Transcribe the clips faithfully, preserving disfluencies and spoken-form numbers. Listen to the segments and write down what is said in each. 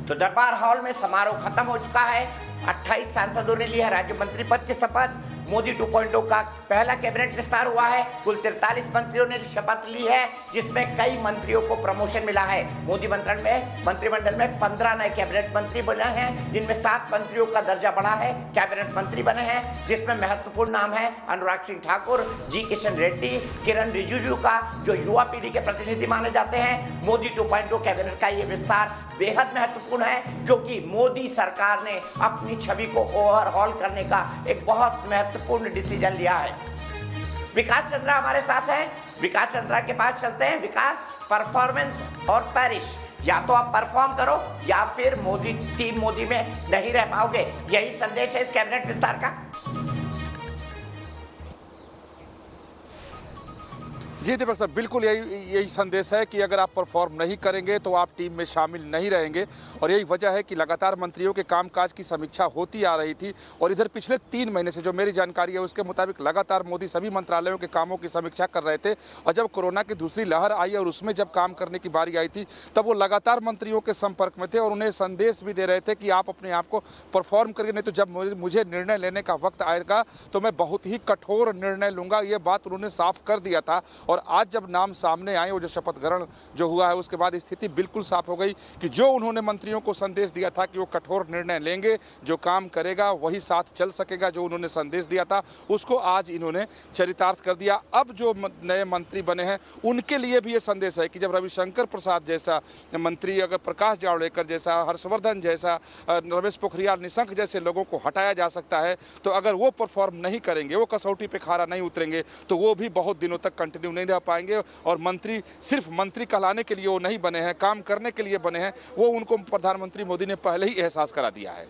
तो दरबार हॉल में समारोह खत्म हो चुका है। अट्ठाईस सांसदों ने लिया राज्य मंत्री पद की शपथ। मोदी टू पॉइंट ओ का पहला कैबिनेट विस्तार हुआ है। कुल तैंतालीस मंत्रियों ने शपथ ली है, जिसमें कई मंत्रियों को प्रमोशन मिला है। मोदी मंत्रण में मंत्रिमंडल में पंद्रह नए कैबिनेट मंत्री बने हैं, जिनमें सात मंत्रियों का दर्जा बढ़ा है। कैबिनेट मंत्री बने हैं, जिसमें महत्वपूर्ण नाम है अनुराग सिंह ठाकुर, जी किशन रेड्डी, किरण रिजिजू का, जो युवा पीढ़ी के प्रतिनिधि माने जाते हैं। Modi two point O cabinet का ये विस्तार बेहद महत्वपूर्ण है, क्योंकि मोदी सरकार ने अपनी छवि को ओवरहॉल करने का एक बहुत महत्वपूर्ण डिसीजन लिया है। विकास चंद्रा हमारे साथ हैं। विकास चंद्रा के पास चलते हैं। विकास, परफॉर्मेंस और पेरिस, या तो आप परफॉर्म करो या फिर मोदी टीम मोदी में नहीं रह पाओगे, यही संदेश है इस कैबिनेट विस्तार का। जी दीपक सर, बिल्कुल यही यही संदेश है कि अगर आप परफॉर्म नहीं करेंगे तो आप टीम में शामिल नहीं रहेंगे। और यही वजह है कि लगातार मंत्रियों के कामकाज की समीक्षा होती आ रही थी। और इधर पिछले तीन महीने से जो मेरी जानकारी है उसके मुताबिक लगातार मोदी सभी मंत्रालयों के कामों की समीक्षा कर रहे थे। और जब कोरोना की दूसरी लहर आई और उसमें जब काम करने की बारी आई थी, तब वो लगातार मंत्रियों के संपर्क में थे और उन्हें संदेश भी दे रहे थे कि आप अपने आप को परफॉर्म करिए, नहीं तो जब मुझे निर्णय लेने का वक्त आएगा तो मैं बहुत ही कठोर निर्णय लूंगा। ये बात उन्होंने साफ कर दिया था। और आज जब नाम सामने आए और जो शपथ ग्रहण जो हुआ है उसके बाद स्थिति बिल्कुल साफ हो गई कि जो उन्होंने मंत्रियों को संदेश दिया था कि वो कठोर निर्णय लेंगे, जो काम करेगा वही साथ चल सकेगा, जो उन्होंने संदेश दिया था उसको आज इन्होंने चरितार्थ कर दिया। अब जो नए मंत्री बने हैं उनके लिए भी ये संदेश है कि जब रविशंकर प्रसाद जैसा मंत्री, अगर प्रकाश जावड़ेकर जैसा, हर्षवर्धन जैसा, रमेश पोखरियाल निशंक जैसे लोगों को हटाया जा सकता है, तो अगर वो परफॉर्म नहीं करेंगे, वो कसौटी पे खारा नहीं उतरेंगे, तो वो भी बहुत दिनों तक कंटिन्यू नहीं रह पाएंगे। और मंत्री सिर्फ मंत्री कहलाने के लिए वो नहीं बने हैं, काम करने के लिए बने हैं। वो उनको प्रधानमंत्री मोदी ने पहले ही एहसास करा दिया है।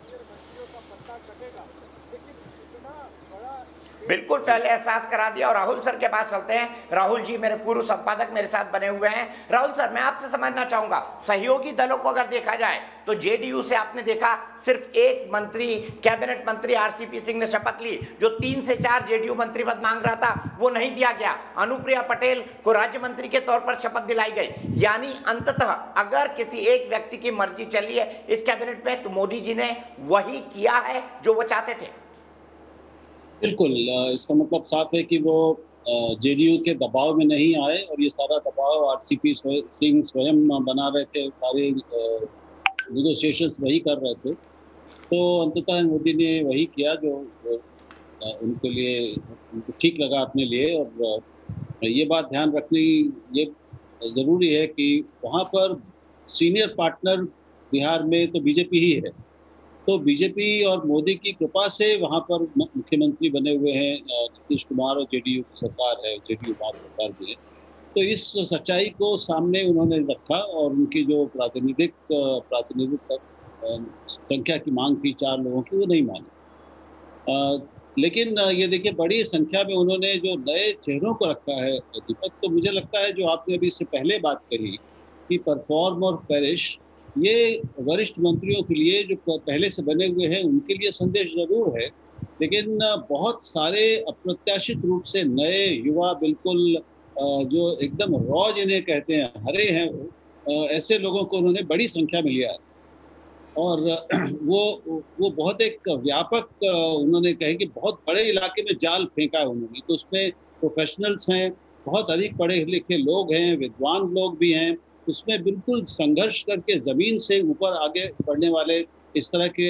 बिल्कुल पहले एहसास करा दिया। और राहुल सर के पास चलते हैं। राहुल जी मेरे पूर्व संपादक मेरे साथ बने हुए हैं। राहुल सर, मैं आपसे समझना चाहूंगा, सहयोगी दलों को अगर देखा जाए तो जेडीयू से आपने देखा सिर्फ एक मंत्री, कैबिनेट मंत्री आरसीपी सिंह ने शपथ ली। जो तीन से चार जेडीयू मंत्री पद मांग रहा था वो नहीं दिया गया। अनुप्रिया पटेल को राज्य मंत्री के तौर पर शपथ दिलाई गई। यानी अंततः अगर किसी एक व्यक्ति की मर्जी चली है इस कैबिनेट में, तो मोदी जी ने वही किया है जो वो चाहते थे। बिल्कुल, इसका मतलब साफ है कि वो जेडीयू के दबाव में नहीं आए और ये सारा दबाव आरसीपी सिंह स्वयं बना रहे थे, सारे नेगोशिएशंस वही कर रहे थे। तो अंततः मोदी ने वही किया जो उनके लिए ठीक लगा अपने लिए। और ये बात ध्यान रखनी ये ज़रूरी है कि वहाँ पर सीनियर पार्टनर बिहार में तो बीजेपी ही है। तो बीजेपी और मोदी की कृपा से वहाँ पर मुख्यमंत्री बने हुए हैं नीतीश कुमार, और जेडीयू की सरकार है, जेडीयू भारत सरकार भी है। तो इस सच्चाई को सामने उन्होंने रखा और उनकी जो प्रातिनिधिक प्रातिनिधिक संख्या की मांग थी चार लोगों की, वो नहीं मानी। लेकिन ये देखिए, बड़ी संख्या में उन्होंने जो नए चेहरों को रखा है दीपक, तो मुझे लगता है जो आपने अभी इससे पहले बात कही कि परफॉर्म और पेरिश, ये वरिष्ठ मंत्रियों के लिए जो पहले से बने हुए हैं उनके लिए संदेश जरूर है। लेकिन बहुत सारे अप्रत्याशित रूप से नए युवा, बिल्कुल जो एकदम रॉ जिन्हें कहते हैं, हरे हैं, ऐसे लोगों को उन्होंने बड़ी संख्या में लिया है। और वो वो बहुत एक व्यापक, उन्होंने कहे कि बहुत बड़े इलाके में जाल फेंका है उन्होंने। तो उसमें प्रोफेशनल्स हैं, बहुत अधिक पढ़े लिखे लोग हैं, विद्वान लोग भी हैं, उसमें बिल्कुल संघर्ष करके ज़मीन से ऊपर आगे बढ़ने वाले इस तरह के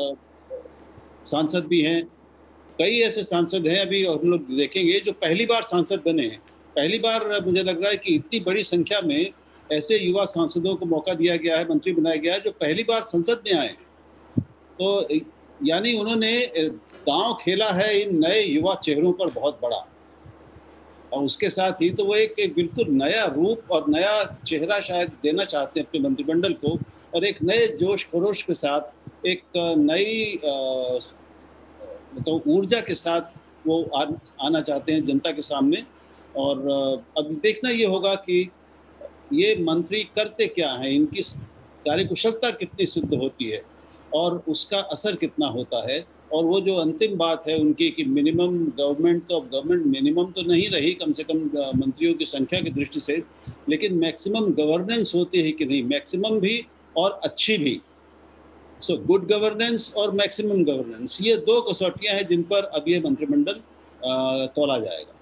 सांसद भी हैं। कई ऐसे सांसद हैं अभी हम लोग देखेंगे जो पहली बार सांसद बने हैं। पहली बार मुझे लग रहा है कि इतनी बड़ी संख्या में ऐसे युवा सांसदों को मौका दिया गया है, मंत्री बनाया गया है, जो पहली बार संसद में आए हैं। तो यानी उन्होंने दांव खेला है इन नए युवा चेहरों पर बहुत बड़ा। और उसके साथ ही तो वो एक, एक बिल्कुल नया रूप और नया चेहरा शायद देना चाहते हैं अपने मंत्रिमंडल को, और एक नए जोश खरोश के साथ, एक नई मतलब ऊर्जा के साथ वो आ, आना चाहते हैं जनता के सामने। और अब देखना ये होगा कि ये मंत्री करते क्या हैं, इनकी कार्यकुशलता कितनी सिद्ध होती है और उसका असर कितना होता है। और वो जो अंतिम बात है उनकी कि मिनिमम गवर्नमेंट, तो गवर्नमेंट मिनिमम तो नहीं रही कम से कम मंत्रियों की संख्या की दृष्टि से, लेकिन मैक्सिमम गवर्नेंस होती है कि नहीं, मैक्सिमम भी और अच्छी भी। सो गुड गवर्नेंस और मैक्सिमम गवर्नेंस, ये दो कसौटियां हैं जिन पर अब ये मंत्रिमंडल तोला जाएगा।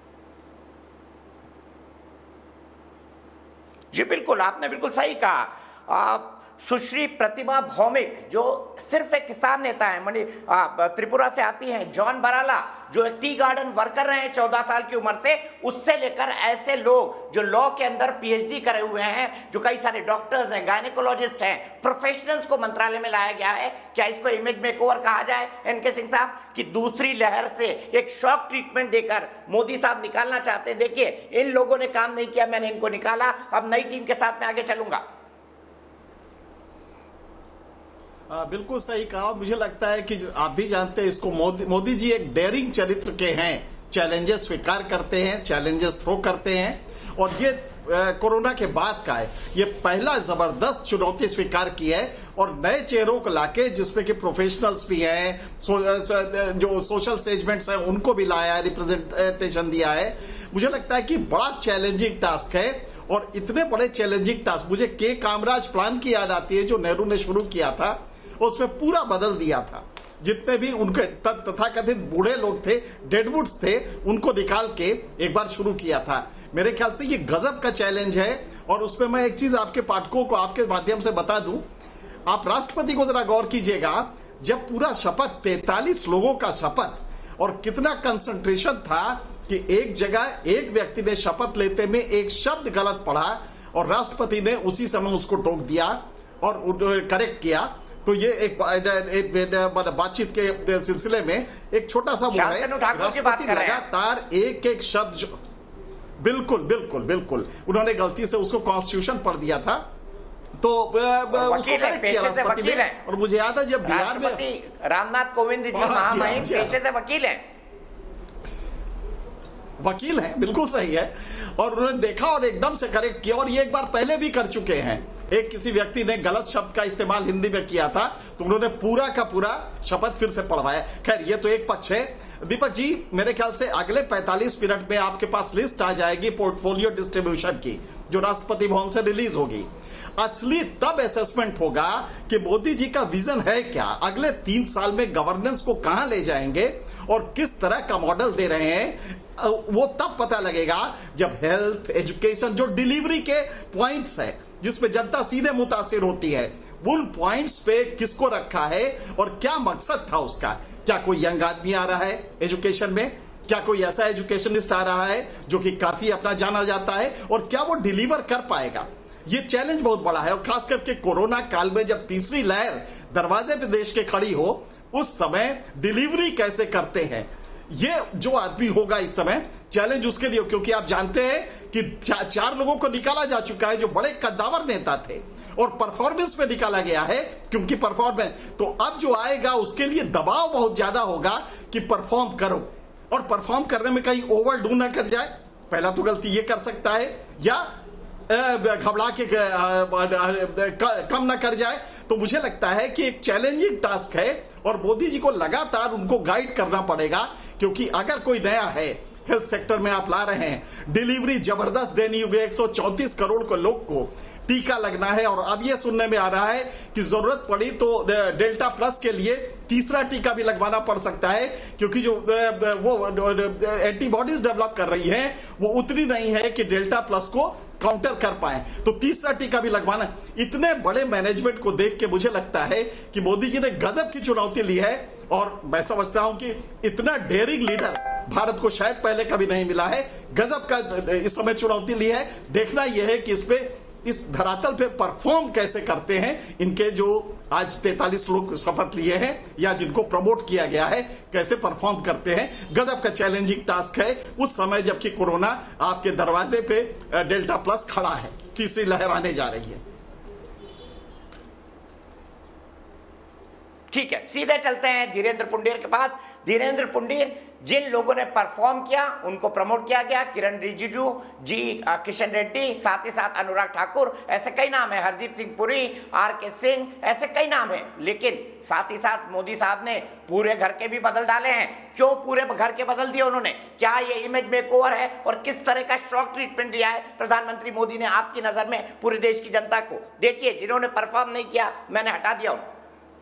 जी बिल्कुल, आपने बिल्कुल सही कहा। आप सुश्री प्रतिभा भौमिक जो सिर्फ एक किसान नेता है, मणि त्रिपुरा से आती हैं, जॉन बराला जो एक टी गार्डन वर्कर रहे हैं चौदह साल की उम्र से, उससे लेकर ऐसे लोग जो लॉ के अंदर पीएचडी करे हुए हैं, जो कई सारे डॉक्टर्स हैं, गायनेकोलॉजिस्ट हैं, प्रोफेशनल्स को मंत्रालय में लाया गया है। क्या इसको इमेज मेकओवर कहा जाए एनके सिंह साहब, कि दूसरी लहर से एक शॉक ट्रीटमेंट देकर मोदी साहब निकालना चाहते हैं? देखिए, इन लोगों ने काम नहीं किया, मैंने इनको निकाला, अब नई टीम के साथ में आगे चलूंगा। आ, बिल्कुल सही कहा। मुझे लगता है कि आप भी जानते हैं इसको, मोदी मोदी जी एक डेयरिंग चरित्र के हैं, चैलेंजेस स्वीकार करते हैं, चैलेंजेस थ्रो करते हैं, और ये कोरोना के बाद का है, ये पहला जबरदस्त चुनौती स्वीकार की है, और नए चेहरों को लाके, जिसमें कि प्रोफेशनल्स भी हैं, सो, जो सोशल सेगमेंट्स हैं उनको भी लाया है, रिप्रेजेंटेशन दिया है। मुझे लगता है कि बड़ा चैलेंजिंग टास्क है, और इतने बड़े चैलेंजिंग टास्क, मुझे के कामराज प्लान की याद आती है जो नेहरू ने शुरू किया था, उसमें पूरा बदल दिया था। जितने भी उनके तथाकथित बूढ़े लोग थे, डेडवुड्स थे, उनको निकाल के एक बार शुरू किया था। मेरे ख्याल से ये गजब का चैलेंज है। और उसमें मैं एक चीज आपके पाठकों को आपके माध्यम से बता दूं, आप राष्ट्रपति को जरा गौर कीजिएगा, जब पूरा शपथ तैतालीस लोगों का शपथ, और कितना कंसंट्रेशन था कि एक जगह एक व्यक्ति ने शपथ लेते में एक शब्द गलत पढ़ा और राष्ट्रपति ने उसी समय उसको टोक दिया और करेक्ट किया। तो ये एक, एक, एक बातचीत के सिलसिले में एक छोटा सा वो है, राष्ट्रपति लगातार एक एक शब्द, बिल्कुल बिल्कुल बिल्कुल उन्होंने गलती से उसको कॉन्स्टिट्यूशन पढ़ दिया था, तो उसको करेक्ट किया राष्ट्रपति ने। और मुझे याद है जब बिहार में रामनाथ कोविंद जी महामहिम पेशे से वकील हैं, वकील हैं, बिल्कुल सही है, और उन्होंने देखा और एकदम से करेक्ट किया। और ये एक बार पहले भी कर चुके हैं, एक किसी व्यक्ति ने गलत शब्द का इस्तेमाल हिंदी में किया था, तो उन्होंने पूरा का पूरा शपथ फिर से पढ़वाया। खैर, ये तो एक पक्ष है। दीपक जी, मेरे ख्याल से अगले पैंतालीस मिनट में आपके पास लिस्ट आ जाएगी पोर्टफोलियो डिस्ट्रीब्यूशन की, जो राष्ट्रपति भवन से रिलीज होगी। असली तब असेसमेंट होगा कि मोदी जी का विजन है क्या, अगले तीन साल में गवर्नेंस को कहां ले जाएंगे और किस तरह का मॉडल दे रहे हैं, वो तब पता लगेगा जब हेल्थ, एजुकेशन, जो डिलीवरी के पॉइंट्स है जिसपे जनता सीधे मुतासिर होती है, उन पॉइंट्स पे किसको रखा है और क्या मकसद था उसका। क्या कोई यंग आदमी आ रहा है एजुकेशन में, क्या कोई ऐसा एजुकेशनिस्ट आ रहा है जो कि काफी अपना जाना जाता है, और क्या वो डिलीवर कर पाएगा। ये चैलेंज बहुत बड़ा है, और खास करके कोरोना काल में जब तीसरी लहर दरवाजे पे देश के खड़ी हो, उस समय डिलीवरी कैसे करते हैं, ये जो आदमी होगा इस समय चैलेंज उसके लिए। क्योंकि आप जानते हैं कि चा, चार लोगों को निकाला जा चुका है जो बड़े कद्दावर नेता थे, और परफॉर्मेंस पे निकाला गया है, क्योंकि परफॉर्मेंस तो अब जो आएगा उसके लिए दबाव बहुत ज्यादा होगा कि परफॉर्म करो, और परफॉर्म करने में कहीं ओवर डू ना कर जाए। पहला तो गलती ये कर सकता है, या घबरा के कम ना कर जाए। तो मुझे लगता है कि एक चैलेंजिंग टास्क है, और मोदी जी को लगातार उनको गाइड करना पड़ेगा, क्योंकि अगर कोई नया है, हेल्थ सेक्टर में आप ला रहे हैं, डिलीवरी जबरदस्त देनी होगी, एक सौ चौंतीस करोड़ को लोग को टीका लगना है, और अब ये सुनने में आ रहा है कि जरूरत पड़ी तो डेल्टा प्लस के लिए तीसरा टीका भी लगवाना पड़ सकता है, क्योंकि जो वो एंटीबॉडीज डेवलप कर रही है वो उतनी नहीं है कि डेल्टा प्लस को काउंटर कर पाए, तो तीसरा टीका भी लगवाना। इतने बड़े मैनेजमेंट को देख के मुझे लगता है कि मोदी जी ने गजब की चुनौती ली है, और मैं समझता हूं कि इतना डेयरिंग लीडर भारत को शायद पहले कभी नहीं मिला है। गजब का इस समय चुनौती ली है। देखना यह है कि इसपे इस धरातल पे परफॉर्म कैसे करते हैं इनके जो आज तैतालीस लोग शपथ लिए हैं या जिनको प्रमोट किया गया है, कैसे परफॉर्म करते हैं। गजब का चैलेंजिंग टास्क है उस समय जबकि कोरोना आपके दरवाजे पे डेल्टा प्लस खड़ा है, तीसरी लहर आने जा रही है। ठीक है, सीधे चलते हैं धीरेन्द्र पुंडीर के पास। धीरेन्द्र पुंडीर, जिन लोगों ने परफॉर्म किया उनको प्रमोट किया गया, किरण रिजिजू जी, किशन रेड्डी, साथ ही साथ अनुराग ठाकुर, ऐसे कई नाम है, हरदीप सिंह पुरी, आर के सिंह, ऐसे कई नाम है। लेकिन साथ ही साथ मोदी साहब ने पूरे घर के भी बदल डाले हैं। क्यों पूरे घर के बदल दिए उन्होंने? क्या ये इमेज मेकओवर है और किस तरह का शॉक ट्रीटमेंट दिया है प्रधानमंत्री मोदी ने आपकी नजर में पूरे देश की जनता को? देखिए, जिन्होंने परफॉर्म नहीं किया मैंने हटा दिया उनको।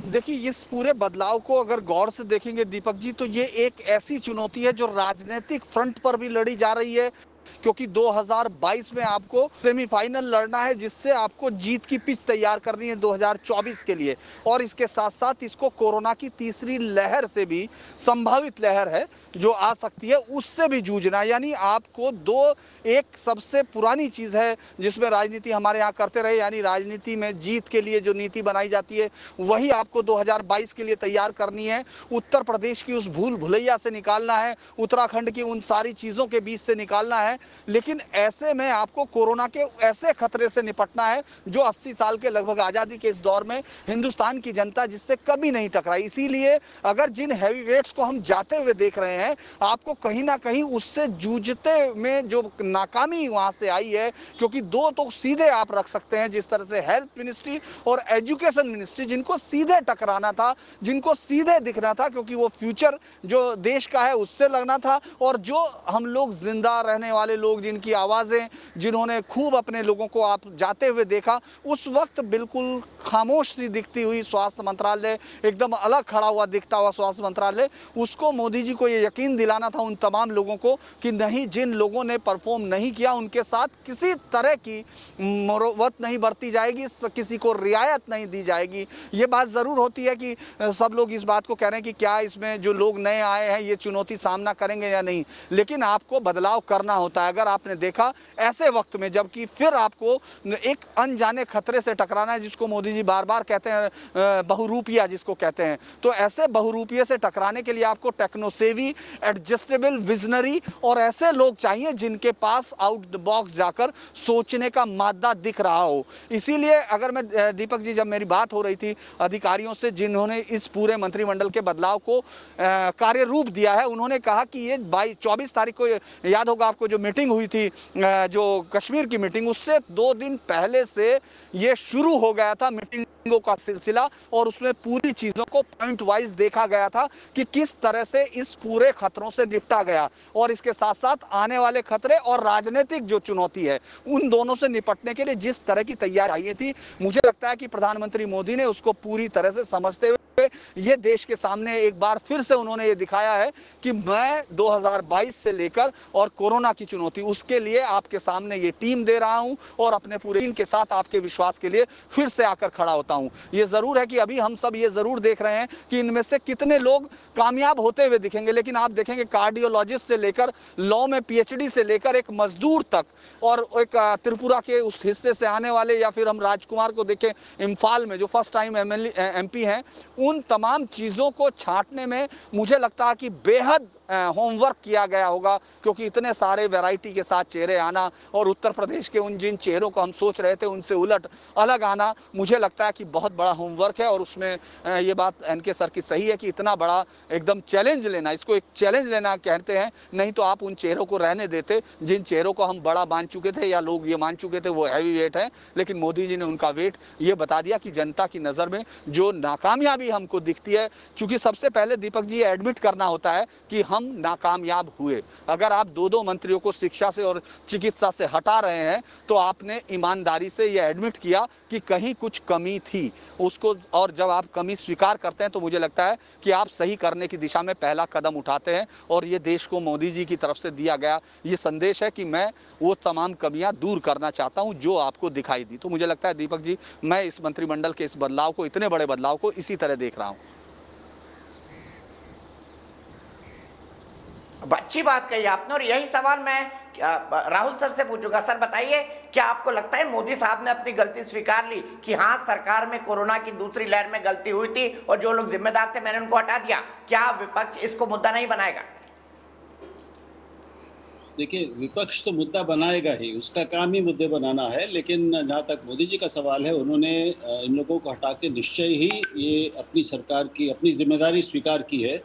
देखिए, इस पूरे बदलाव को अगर गौर से देखेंगे दीपक जी, तो ये एक ऐसी चुनौती है जो राजनीतिक फ्रंट पर भी लड़ी जा रही है, क्योंकि दो हज़ार बाईस में आपको सेमीफाइनल लड़ना है, जिससे आपको जीत की पिच तैयार करनी है दो हज़ार चौबीस के लिए। और इसके साथ साथ इसको कोरोना की तीसरी लहर से भी, संभावित लहर है जो आ सकती है, उससे भी जूझना। यानी आपको दो, एक सबसे पुरानी चीज़ है जिसमें राजनीति हमारे यहाँ करते रहे, यानी राजनीति में जीत के लिए जो नीति बनाई जाती है वही आपको दो हज़ार बाईस के लिए तैयार करनी है। उत्तर प्रदेश की उस भूल भुलैया से निकालना है, उत्तराखंड की उन सारी चीज़ों के बीच से निकालना है। लेकिन ऐसे में आपको कोरोना के ऐसे खतरे से निपटना है जो अस्सी साल के लगभग आज़ादी के इस दौर में हिंदुस्तान की जनता जिससे कभी नहीं टकराई। इसीलिए अगर जिन हैवीवेट्स को हम जाते हुए देख रहे हैं, आपको कहीं ना कहीं उससे जूझते में जो नाकामी वहां से आई है, क्योंकि दो तो सीधे आप रख सकते हैं, जिस तरह से हेल्थ मिनिस्ट्री और एजुकेशन मिनिस्ट्री, जिनको सीधे टकराना था, जिनको सीधे दिखना था, क्योंकि वो फ्यूचर जो देश का है उससे लगना था, और जो हम लोग जिंदा रहने वाले लोग, जिनकी आवाज़ें, जिन्होंने खूब अपने लोगों को आप जाते हुए देखा, उस वक्त बिल्कुल खामोश सी दिखती हुई स्वास्थ्य मंत्रालय, एकदम अलग खड़ा हुआ दिखता हुआ स्वास्थ्य मंत्रालय, उसको मोदी जी को ये यकीन दिलाना था उन तमाम लोगों को कि नहीं, जिन लोगों ने परफॉर्म नहीं किया उनके साथ किसी तरह की मुरव्वत नहीं बरती जाएगी, किसी को रियायत नहीं दी जाएगी। ये बात ज़रूर होती है कि सब लोग इस बात को कह रहे हैं कि क्या इसमें जो लोग नए आए हैं ये चुनौती सामना करेंगे या नहीं, लेकिन आपको बदलाव करना होता है। अगर आपने देखा ऐसे वक्त में, जबकि फिर आपको एक अनजाने खतरे से टकराना है, जिसको मोदी जी बार बार कहते हैं बहुरूपिया जिसको कहते हैं, तो ऐसे बहुरूपिये से टकराने के लिए आपको टेक्नोसेवी, एडजस्टेबल, विजनरी और ऐसे लोग चाहिए जिनके पास आउट द बॉक्स जाकर सोचने का मादा दिख रहा हो। इसीलिए अगर मैं दीपक जी, जब मेरी बात हो रही थी अधिकारियों से जिन्होंने इस पूरे मंत्रिमंडल के बदलाव को कार्य रूप दिया है, उन्होंने कहा कि ये बाईस चौबीस तारीख को, याद होगा आपको जो मीटिंग हुई थी, जो कश्मीर की मीटिंग, उससे दो दिन पहले से ये शुरू हो गया था मीटिंगों का सिलसिला, और उसमें पूरी चीज़ों को पॉइंट वाइज देखा गया था कि किस तरह से इस पूरे खतरों से निपटा गया, और इसके साथ साथ आने वाले खतरे और राजनीतिक जो चुनौती है उन दोनों से निपटने के लिए जिस तरह की तैयारी थी, मुझे लगता है कि प्रधानमंत्री मोदी ने उसको पूरी तरह से समझते हुए ये देश के सामने एक बार फिर से उन्होंने ये दिखाया है कि मैं दो हज़ार बाईस से लेकर और कोरोना की चुनौती, उसके लिए आपके सामने ये टीम दे रहा हूं, और अपने पूरे टीम के साथ आपके विश्वास के लिए फिर से आकर खड़ा होता हूं। ये जरूर है कि अभी हम सब ये जरूर देख रहे हैं कि इनमें से कितने लोग कामयाब होते हुए दिखेंगे, लेकिन आप देखेंगे कार्डियोलॉजिस्ट से लेकर लॉ में पीएचडी से लेकर एक मजदूर तक, और एक त्रिपुरा के उस हिस्से से आने वाले, या फिर हम राजकुमार को देखें इम्फाल में जो फर्स्ट टाइम एमपी हैं, उन तमाम चीज़ों को छांटने में मुझे लगता है कि बेहद होमवर्क किया गया होगा, क्योंकि इतने सारे वैरायटी के साथ चेहरे आना और उत्तर प्रदेश के उन जिन चेहरों को हम सोच रहे थे उनसे उलट अलग आना, मुझे लगता है कि बहुत बड़ा होमवर्क है। और उसमें ये बात एनके सर की सही है कि इतना बड़ा एकदम चैलेंज लेना, इसको एक चैलेंज लेना कहते हैं, नहीं तो आप उन चेहरों को रहने देते जिन चेहरों को हम बड़ा मान चुके थे या लोग ये मान चुके थे वो हैवी वेट है, लेकिन मोदी जी ने उनका वेट ये बता दिया कि जनता की नज़र में जो नाकामयाबी हमको दिखती है, चूँकि सबसे पहले दीपक जी एडमिट करना होता है कि हम नाकामयाब हुए। अगर आप दो दो मंत्रियों को शिक्षा से और चिकित्सा से हटा रहे हैं तो आपने ईमानदारी से यह एडमिट किया कि कहीं कुछ कमी थी उसको, और जब आप कमी स्वीकार करते हैं तो मुझे लगता है कि आप सही करने की दिशा में पहला कदम उठाते हैं। और ये देश को मोदी जी की तरफ से दिया गया ये संदेश है कि मैं वो तमाम कमियां दूर करना चाहता हूं जो आपको दिखाई दी। तो मुझे लगता है दीपक जी, मैं इस मंत्रिमंडल के इस बदलाव को, इतने बड़े बदलाव को इसी तरह देख रहा हूं। अच्छी बात कही आपने, और यही सवाल मैं राहुल सर से पूछूंगा। सर बताइए, क्या आपको लगता है मोदी साहब ने अपनी गलती स्वीकार ली कि हाँ, सरकार में कोरोना की दूसरी लहर में गलती हुई थी और जो लोग जिम्मेदार थे मैंने उनको हटा दिया? क्या विपक्ष इसको मुद्दा नहीं बनाएगा? देखिए, विपक्ष तो मुद्दा बनाएगा ही, उसका काम ही मुद्दे बनाना है। लेकिन जहाँ तक मोदी जी का सवाल है, उन्होंने इन लोगों को हटा के निश्चय ही ये अपनी सरकार की अपनी जिम्मेदारी स्वीकार की है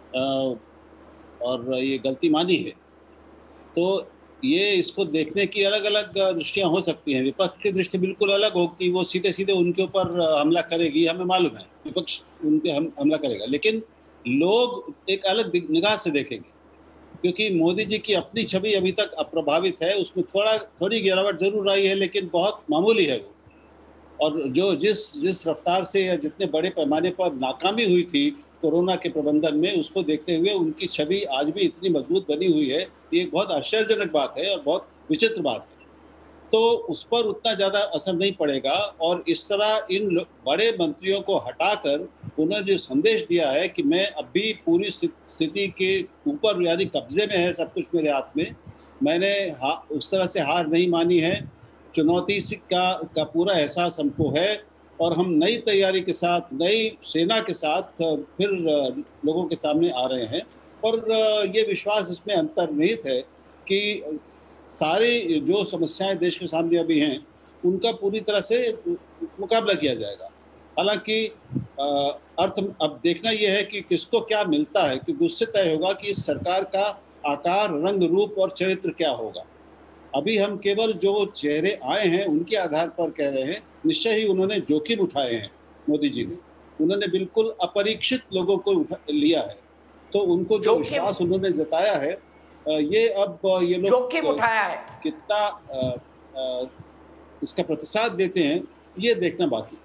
और ये गलती मानी है। तो ये इसको देखने की अलग अलग दृष्टियां हो सकती हैं। विपक्ष की दृष्टि बिल्कुल अलग होगी, वो सीधे सीधे उनके ऊपर हमला करेगी, हमें मालूम है विपक्ष उनके हम हमला करेगा। लेकिन लोग एक अलग निगाह से देखेंगे, क्योंकि मोदी जी की अपनी छवि अभी तक अप्रभावित है, उसमें थोड़ा थोड़ी गिरावट जरूर आई है लेकिन बहुत मामूली है वो। और जो जिस जिस रफ्तार से या जितने बड़े पैमाने पर नाकामी हुई थी कोरोना के प्रबंधन में, उसको देखते हुए उनकी छवि आज भी इतनी मजबूत बनी हुई है, ये एक बहुत आश्चर्यजनक बात है और बहुत विचित्र बात है। तो उस पर उतना ज़्यादा असर नहीं पड़ेगा। और इस तरह इन बड़े मंत्रियों को हटाकर उन्होंने जो संदेश दिया है कि मैं अभी पूरी स्थिति के ऊपर यानी कब्जे में है सब कुछ मेरे हाथ में, मैंने उस तरह से हार नहीं मानी है, चुनौती का का पूरा एहसास हमको है और हम नई तैयारी के साथ, नई सेना के साथ फिर लोगों के सामने आ रहे हैं। और ये विश्वास इसमें अंतर्निहित है कि सारी जो समस्याएं देश के सामने अभी हैं उनका पूरी तरह से मुकाबला किया जाएगा। हालांकि अर्थ अब देखना यह है कि किसको क्या मिलता है, क्योंकि उससे तय होगा कि इस सरकार का आकार, रंग, रूप और चरित्र क्या होगा। अभी हम केवल जो चेहरे आए हैं उनके आधार पर कह रहे हैं। निश्चय ही उन्होंने जोखिम उठाए हैं, मोदी जी ने, उन्होंने बिल्कुल अपरीक्षित लोगों को लिया है, तो उनको जो विश्वास उन्होंने जताया है, ये अब ये लोग जोखिम उठाया है, कितना आ, आ, इसका प्रतिशत देते हैं ये देखना बाकी।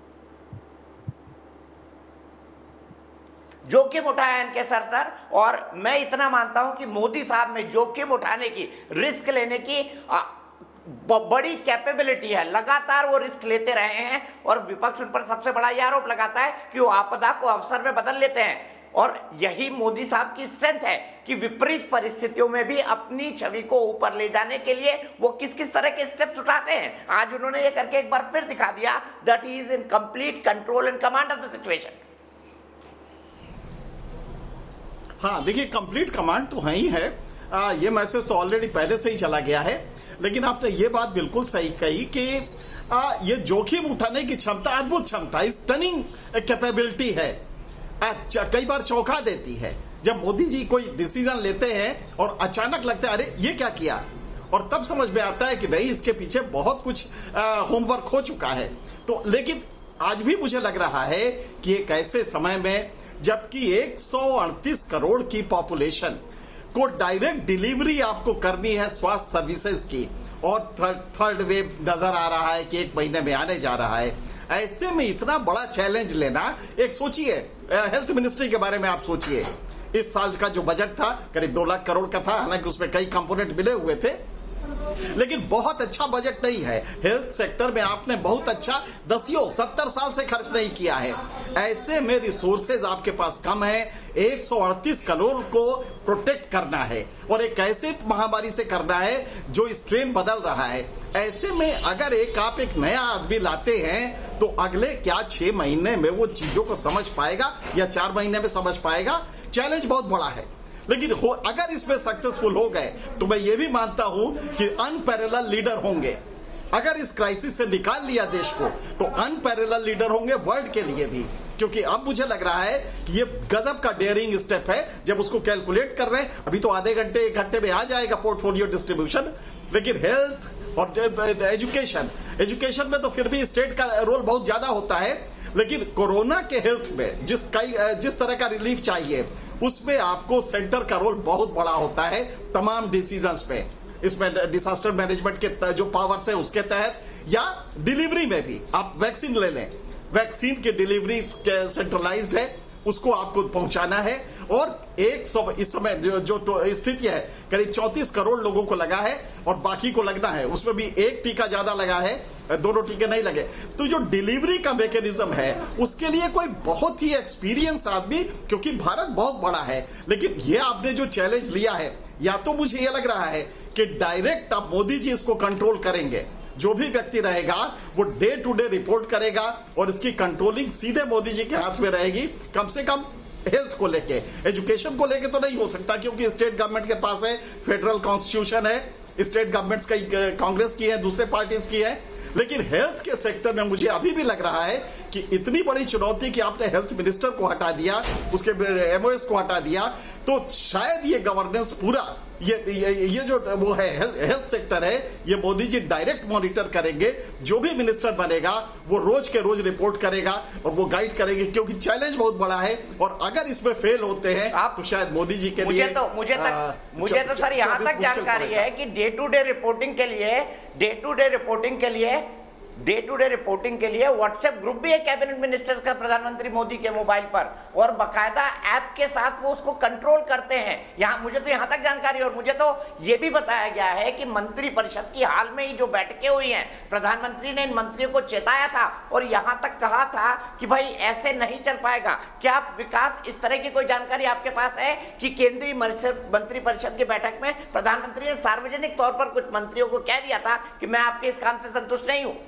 जोखिम उठाया इनके सर सर और मैं इतना मानता हूं कि मोदी साहब में जोखिम उठाने की, रिस्क लेने की आ, बड़ी कैपेबिलिटी है। लगातार वो रिस्क लेते रहे हैं और विपक्ष उन पर सबसे बड़ा यह आरोप लगाता है कि वो आपदा को अवसर में बदल लेते हैं। और यही मोदी साहब की स्ट्रेंथ है कि विपरीत परिस्थितियों में भी अपनी छवि को ऊपर ले जाने के लिए वो किस किस तरह के स्टेप्स उठाते हैं। आज उन्होंने ये करके एक बार फिर दिखा दिया that he is in complete control and command of the situation. हाँ देखिए, कंप्लीट कमांड तो है ही है। आ, ये मैसेज तो ऑलरेडी पहले से ही चला गया है। लेकिन आपने ये बात बिल्कुल सही कही कि आ, ये जोखिम उठाने की क्षमता, अद्भुत क्षमता, स्टनिंग कैपेबिलिटी है। अच्छा, कई बार चौंका देती है जब मोदी जी कोई डिसीजन लेते हैं और अचानक लगता है अरे ये क्या किया, और तब समझ में आता है कि नहीं, इसके पीछे बहुत कुछ होमवर्क हो चुका है। तो लेकिन आज भी मुझे लग रहा है कि एक ऐसे समय में जबकि एक सौ अड़तीस करोड़ की पॉपुलेशन को डायरेक्ट डिलीवरी आपको करनी है स्वास्थ्य सर्विसेज की, और थर्ड थर्ड वेव नजर आ रहा है कि एक महीने में आने जा रहा है, ऐसे में इतना बड़ा चैलेंज लेना, एक सोचिए हेल्थ मिनिस्ट्री के बारे में आप सोचिए, इस साल का जो बजट था करीब दो लाख करोड़ का था, हालांकि उसमें कई कंपोनेंट मिले हुए थे, लेकिन बहुत अच्छा बजट नहीं है। हेल्थ सेक्टर में आपने बहुत अच्छा दसियों सत्तर साल से खर्च नहीं किया है। ऐसे में रिसोर्सेज आपके पास कम है, एक सौ अड़तीस करोड़ को प्रोटेक्ट करना है और एक ऐसे महामारी से करना है जो स्ट्रेन बदल रहा है। ऐसे में अगर एक आप एक नया आदमी लाते हैं तो अगले क्या छह महीने में वो चीजों को समझ पाएगा या चार महीने में समझ पाएगा? चैलेंज बहुत बड़ा है। लेकिन हो, अगर इसमें सक्सेसफुल हो गए तो मैं ये भी मानता हूं कि अनपैरेलल लीडर होंगे। अगर इस क्राइसिस से निकाल लिया देश को तो अनपैरेलल लीडर होंगे वर्ल्ड के लिए भी, क्योंकि अब मुझे लग रहा है कि ये गजब का डेयरिंग स्टेप है जब उसको कैलकुलेट कर रहे हैं। अभी तो आधे घंटे एक घंटे में आ जाएगा पोर्टफोलियो डिस्ट्रीब्यूशन, लेकिन हेल्थ और एजुकेशन एजुकेशन में तो फिर भी स्टेट का रोल बहुत ज्यादा होता है, लेकिन कोरोना के हेल्थ में जिस कई जिस तरह का रिलीफ चाहिए उसमें आपको सेंटर का रोल बहुत बड़ा होता है तमाम डिसीजंस पे। इसमें डिजास्टर मैनेजमेंट के जो पावर्स है उसके तहत, या डिलीवरी में भी आप वैक्सीन ले लें, वैक्सीन की डिलीवरी सेंट्रलाइज्ड है, उसको आपको पहुंचाना है। और एक सौ इस समय जो, जो स्थिति है करीब चौंतीस करोड़ लोगों को लगा है और बाकी को लगना है, उसमें भी एक टीका ज्यादा लगा है, दोनों टीके नहीं लगे। तो जो डिलीवरी का मैकेनिज्म है उसके लिए कोई बहुत ही एक्सपीरियंस आदमी, क्योंकि भारत बहुत बड़ा है, लेकिन ये आपने जो चैलेंज लिया है, या तो मुझे ये लग रहा है कि डायरेक्ट अब मोदी जी इसको कंट्रोल करेंगे, जो भी व्यक्ति रहेगा वो डे टू डे रिपोर्ट करेगा और इसकी कंट्रोलिंग सीधे मोदी जी के हाथ में रहेगी। कम से कम हेल्थ को लेके, एजुकेशन को लेके तो नहीं हो सकता क्योंकि स्टेट गवर्नमेंट के पास है, फेडरल कॉन्स्टिट्यूशन है, स्टेट गवर्नमेंट्स कई कांग्रेस की है, दूसरे पार्टीज की है, लेकिन हेल्थ के सेक्टर में मुझे अभी भी लग रहा है कि इतनी बड़ी चुनौती कि आपने हेल्थ मिनिस्टर को हटा दिया, उसके एमओएस को हटा दिया, तो शायद ये गवर्नेंस पूरा ये ये, ये जो वो है हेल्थ, हेल्थ सेक्टर है, ये मोदी जी डायरेक्ट मॉनिटर करेंगे। जो भी मिनिस्टर बनेगा वो रोज के रोज रिपोर्ट करेगा और वो गाइड करेंगे, क्योंकि चैलेंज बहुत बड़ा है और अगर इसमें फेल होते हैं आप, तो शायद मोदी जी के मुझे लिए तो मुझे तक आ, मुझे तो सर यहाँ तक जानकारी है कि डे टू डे रिपोर्टिंग के लिए डे टू डे रिपोर्टिंग के लिए डे टू डे रिपोर्टिंग के लिए व्हाट्सएप ग्रुप भी है कैबिनेट मिनिस्टर का प्रधानमंत्री मोदी के मोबाइल पर, और बकायदा ऐप के साथ वो उसको कंट्रोल करते हैं। यहाँ मुझे तो यहाँ तक जानकारी, और मुझे तो ये भी बताया गया है कि मंत्री परिषद की हाल में ही जो बैठकें हुई हैं, प्रधानमंत्री ने इन मंत्रियों को चेताया था और यहाँ तक कहा था कि भाई ऐसे नहीं चल पाएगा। क्या विकास इस तरह की कोई जानकारी आपके पास है कि केंद्रीय मंत्री परिषद की बैठक में प्रधानमंत्री ने सार्वजनिक तौर पर कुछ मंत्रियों को कह दिया था कि मैं आपके इस काम से संतुष्ट नहीं हूं?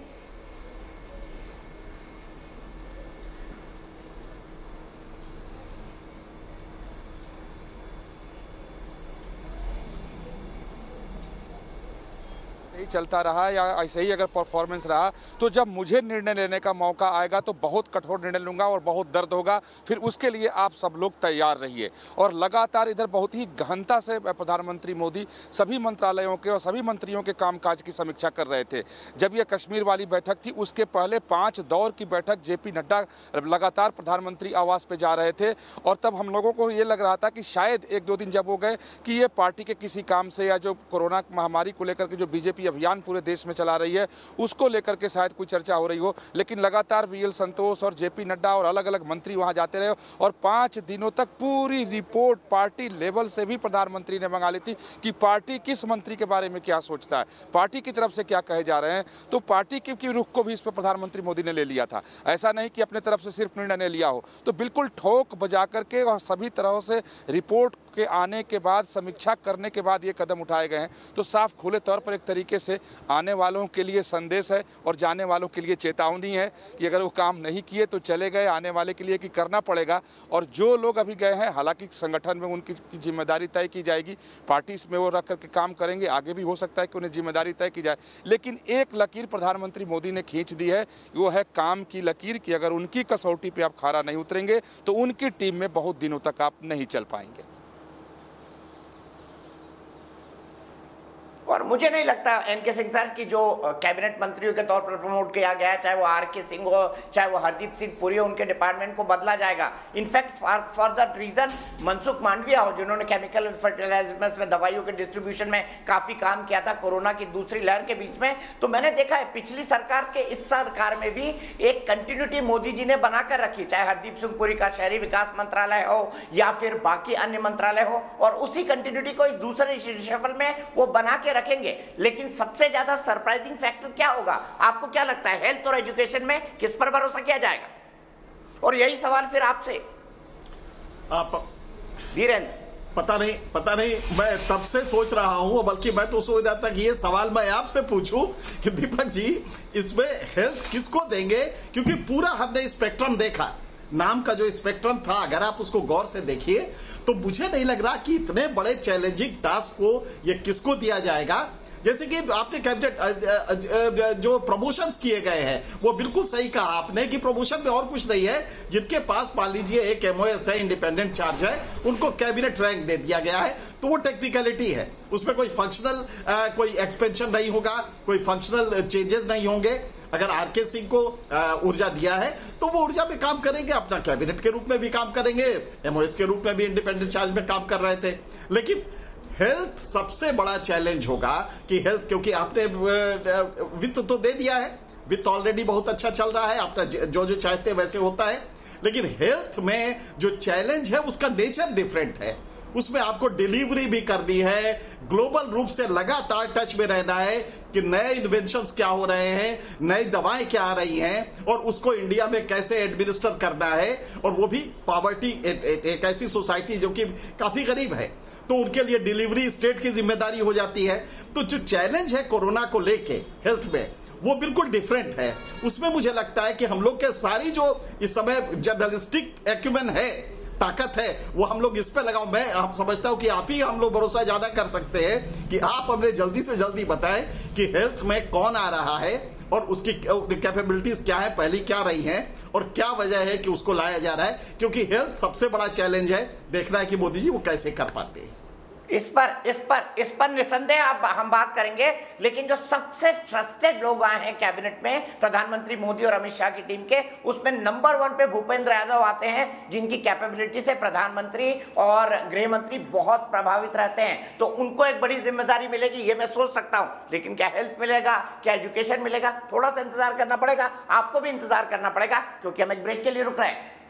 चलता रहा या ऐसे ही अगर परफॉर्मेंस रहा तो जब मुझे निर्णय लेने का मौका आएगा तो बहुत कठोर निर्णय लूंगा और बहुत दर्द होगा। फिर उसके लिए आप सब लोग तैयार रहिए। और लगातार इधर बहुत ही गहनता से प्रधानमंत्री मोदी सभी मंत्रालयों के और सभी मंत्रियों के कामकाज की समीक्षा कर रहे थे। जब यह कश्मीर वाली बैठक थी उसके पहले पाँच दौर की बैठक जेपी नड्डा लगातार प्रधानमंत्री आवास पर जा रहे थे, और तब हम लोगों को ये लग रहा था कि शायद एक दो दिन जब हो गए कि ये पार्टी के किसी काम से या जो कोरोना महामारी को लेकर के जो बीजेपी अभियान पूरे देश में चला रही है उसको लेकर के शायद कोई चर्चा हो रही हो। लेकिन लगातार वीएल संतोष और जेपी नड्डा और अलग अलग मंत्री वहां जाते रहे, और पांच दिनों तक पूरी रिपोर्ट पार्टी लेवल से भी प्रधानमंत्री ने मंगा ली थी कि पार्टी किस मंत्री के बारे में क्या सोचता है, पार्टी की तरफ से क्या कहे जा रहे हैं। तो पार्टी के, के रुख को भी इस पर प्रधानमंत्री मोदी ने ले लिया था। ऐसा नहीं कि अपने तरफ से सिर्फ निर्णय लिया हो, तो बिल्कुल ठोक बजा करके और सभी तरह से रिपोर्ट के आने के बाद, समीक्षा करने के बाद ये कदम उठाए गए हैं। तो साफ खुले तौर पर एक तरीके से आने वालों के लिए संदेश है और जाने वालों के लिए चेतावनी है कि अगर वो काम नहीं किए तो चले गए, आने वाले के लिए कि करना पड़ेगा। और जो लोग अभी गए हैं, हालांकि संगठन में उनकी जिम्मेदारी तय की जाएगी, पार्टी में वो रख करके काम करेंगे, आगे भी हो सकता है कि उन्हें जिम्मेदारी तय की जाए। लेकिन एक लकीर प्रधानमंत्री मोदी ने खींच दी है, वो है काम की लकीर कि अगर उनकी कसौटी पर आप खरा नहीं उतरेंगे तो उनकी टीम में बहुत दिनों तक आप नहीं चल पाएंगे। और मुझे नहीं लगता एनके सिंह सर की जो कैबिनेट मंत्रियों के तौर पर प्रमोट किया गया, चाहे वो आर के सिंह हो, चाहे वो हरदीप सिंह पुरी हो, उनके डिपार्टमेंट को बदला जाएगा। In fact for that reason Mansukh Mandaviya हो, जिन्होंने केमिकल फर्टिलाइजर्स में दवाइयों के डिस्ट्रीब्यूशन में काफी काम किया था कोरोना की दूसरी लहर के बीच में, तो मैंने देखा है पिछली सरकार के इस सरकार में भी एक कंटिन्यूटी मोदी जी ने बनाकर रखी, चाहे हरदीप सिंह पुरी का शहरी विकास मंत्रालय हो या फिर बाकी अन्य मंत्रालय हो, और उसी कंटिन्यूटी को इस दूसरे रिशफल में वो बना के रखेंगे। लेकिन सबसे ज्यादा सरप्राइजिंग फैक्टर क्या होगा, आपको क्या लगता है? हेल्थ और एजुकेशन में किस पर भरोसा किया जाएगा? और यही सवाल फिर आपसे आप धीरेन्द्र। पता नहीं पता नहीं मैं तब से सोच रहा हूं, बल्कि मैं तो सोच रहा था कि ये सवाल मैं आपसे पूछूं कि दीपक जी इसमें हेल्थ किसको देंगे, क्योंकि पूरा हमने स्पेक्ट्रम देखा, नाम का जो स्पेक्ट्रम था, अगर आप उसको गौर से देखिए तो मुझे नहीं लग रहा कि इतने बड़े चैलेंजिंग टास्क को ये किसको दिया जाएगा। जैसे कि आपने कैबिनेट जो प्रमोशंस किए गए हैं वो बिल्कुल सही कहा आपने कि प्रमोशन में और कुछ नहीं है, जिनके पास मान लीजिए एक एमओएस है, इंडिपेंडेंट चार्ज है, उनको कैबिनेट रैंक दे दिया गया है, तो वो टेक्निकलिटी है, उसमें कोई फंक्शनल कोई एक्सपेंशन नहीं होगा, कोई फंक्शनल चेंजेस नहीं होंगे। अगर आर के सिंह को ऊर्जा दिया है तो वो ऊर्जा में काम करेंगे, अपना कैबिनेट के रूप में भी काम करेंगे, एमओएस के रूप में भी इंडिपेंडेंट चार्ज में काम कर रहे थे। लेकिन हेल्थ सबसे बड़ा चैलेंज होगा कि हेल्थ, क्योंकि आपने वित्त तो दे दिया है, वित्त ऑलरेडी बहुत अच्छा चल रहा है, आपका जो जो चाहते वैसे होता है, लेकिन हेल्थ में जो चैलेंज है उसका नेचर डिफरेंट है। उसमें आपको डिलीवरी भी करनी है, ग्लोबल रूप से लगातार टच में रहना है कि नए इन्वेंशंस क्या हो रहे हैं, नई दवाएं क्या आ रही हैं, और उसको इंडिया में कैसे एडमिनिस्टर करना है, और वो भी पॉवर्टी एक ऐसी सोसाइटी जो कि काफी गरीब है, तो उनके लिए डिलीवरी स्टेट की जिम्मेदारी हो जाती है। तो जो चैलेंज है कोरोना को लेके हेल्थ में वो बिल्कुल डिफरेंट है। उसमें मुझे लगता है कि हम लोग के सारी जो इस समय जर्नलिस्टिक एक्यूमेन है, ताकत है, वो हम लोग इस पे लगाओ। मैं हम समझता हूं कि आप ही हम लोग भरोसा ज्यादा कर सकते हैं कि आप हमें जल्दी से जल्दी बताएं कि हेल्थ में कौन आ रहा है और उसकी कैपेबिलिटीज क्या है, पहली क्या रही हैं, और क्या वजह है कि उसको लाया जा रहा है, क्योंकि हेल्थ सबसे बड़ा चैलेंज है। देखना है कि मोदी जी वो कैसे कर पाते हैं। इस पर इस पर इस पर निसंदेह अब हम बात करेंगे, लेकिन जो सबसे ट्रस्टेड लोग आए हैं कैबिनेट में प्रधानमंत्री मोदी और अमित शाह की टीम के, उसमें नंबर वन पे भूपेंद्र यादव आते हैं, जिनकी कैपेबिलिटी से प्रधानमंत्री और गृह मंत्री बहुत प्रभावित रहते हैं। तो उनको एक बड़ी जिम्मेदारी मिलेगी, ये मैं सोच सकता हूं। लेकिन क्या हेल्थ मिलेगा, क्या एजुकेशन मिलेगा, थोड़ा सा इंतजार करना पड़ेगा, आपको भी इंतजार करना पड़ेगा, क्योंकि हम एक ब्रेक के लिए रुक रहे हैं।